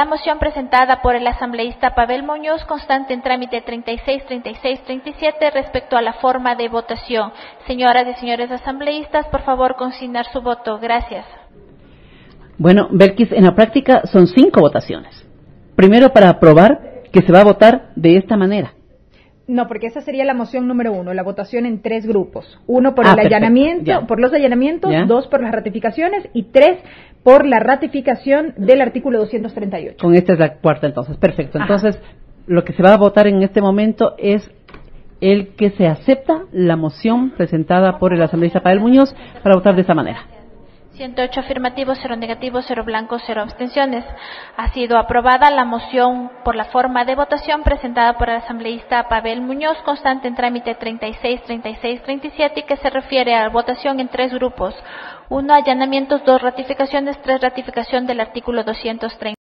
La moción presentada por el asambleísta Pavel Muñoz, constante en trámite 36, 36, 37, respecto a la forma de votación. Señoras y señores asambleístas, por favor, consignar su voto. Gracias. Bueno, Belkis, en la práctica son 5 votaciones. Primero, para aprobar que se va a votar de esta manera. No, porque esa sería la moción número 1, la votación en 3 grupos. 1 por el perfecto, allanamiento, ya. por los allanamientos, Ya. 2 por las ratificaciones y 3 por la ratificación del artículo 238. Con esta es la cuarta entonces, perfecto. Ajá. Entonces, lo que se va a votar en este momento es el que se acepta la moción presentada por el asambleísta Pavel Muñoz para votar de esa manera. 108 afirmativos, 0 negativos, 0 blancos, 0 abstenciones. Ha sido aprobada la moción por la forma de votación presentada por el asambleísta Pavel Muñoz, constante en trámite 36, 36, 37, y que se refiere a la votación en 3 grupos. 1 allanamientos, 2 ratificaciones, 3 ratificación del artículo 230.